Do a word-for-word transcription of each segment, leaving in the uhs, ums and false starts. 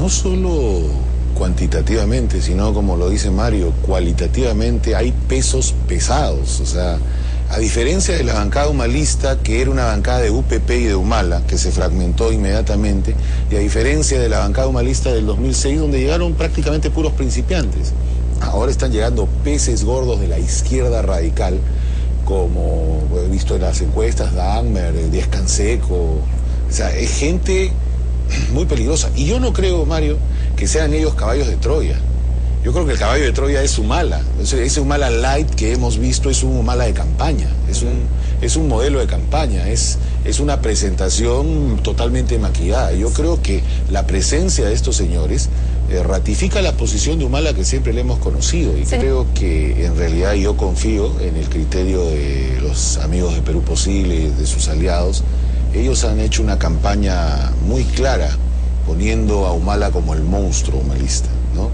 no solo cuantitativamente, sino como lo dice Mario, cualitativamente hay pesos pesados. O sea, a diferencia de la bancada humalista, que era una bancada de U P P y de Humala, que se fragmentó inmediatamente, y a diferencia de la bancada humalista del dos mil seis, donde llegaron prácticamente puros principiantes, ahora están llegando peces gordos de la izquierda radical, como he visto en las encuestas, Dagmer, Díaz Canseco. O sea, es gente muy peligrosa. Y yo no creo, Mario, que sean ellos caballos de Troya. Yo creo que el caballo de Troya es Humala. Ese Humala Light que hemos visto es un Humala de campaña, es un, es un modelo de campaña, es, es una presentación totalmente maquillada. Yo creo que la presencia de estos señores eh, ratifica la posición de Humala que siempre le hemos conocido, y sí, creo que en realidad yo confío en el criterio de los amigos de Perú Posible, de sus aliados. Ellos han hecho una campaña muy clara, poniendo a Humala como el monstruo humalista, ¿no?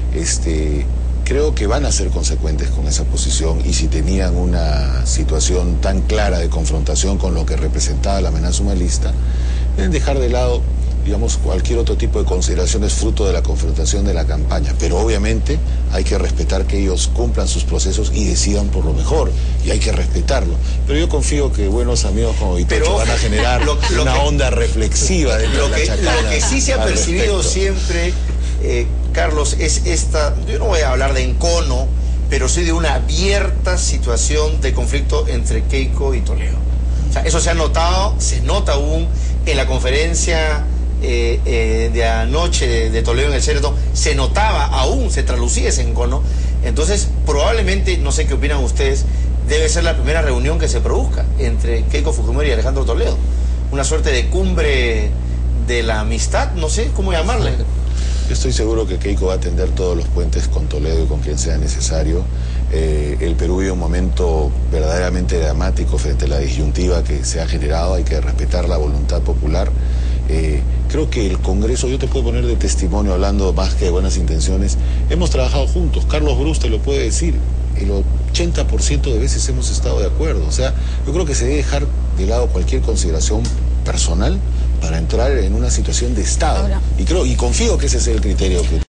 Este, creo que van a ser consecuentes con esa posición, y si tenían una situación tan clara de confrontación con lo que representaba la amenaza humalista, deben dejar de lado, digamos, cualquier otro tipo de consideraciones fruto de la confrontación de la campaña. Pero obviamente hay que respetar que ellos cumplan sus procesos y decidan por lo mejor, y hay que respetarlo. Pero yo confío que buenos amigos como Vitocho van a generar lo, lo una que, onda reflexiva de lo, la que, chacana. Lo que sí se ha percibido respecto. siempre, eh, Carlos, es esta, yo no voy a hablar de encono, pero sí de una abierta situación de conflicto entre Keiko y Toledo. O sea, eso se ha notado, se nota aún en la conferencia eh, eh, de anoche de, de Toledo en el Céreto, se notaba aún, se traducía ese encono. Entonces, probablemente, no sé qué opinan ustedes, debe ser la primera reunión que se produzca entre Keiko Fujimori y Alejandro Toledo. Una suerte de cumbre de la amistad, no sé cómo llamarle. Yo estoy seguro que Keiko va a tender todos los puentes con Toledo y con quien sea necesario. Eh, el Perú vive un momento verdaderamente dramático frente a la disyuntiva que se ha generado. Hay que respetar la voluntad popular. Eh, creo que el Congreso, yo te puedo poner de testimonio, hablando más que de buenas intenciones, hemos trabajado juntos. Carlos Brus te lo puede decir. El ochenta por ciento de veces hemos estado de acuerdo. O sea, yo creo que se debe dejar de lado cualquier consideración personal para entrar en una situación de Estado. Ahora. Y creo y confío que ese es el criterio que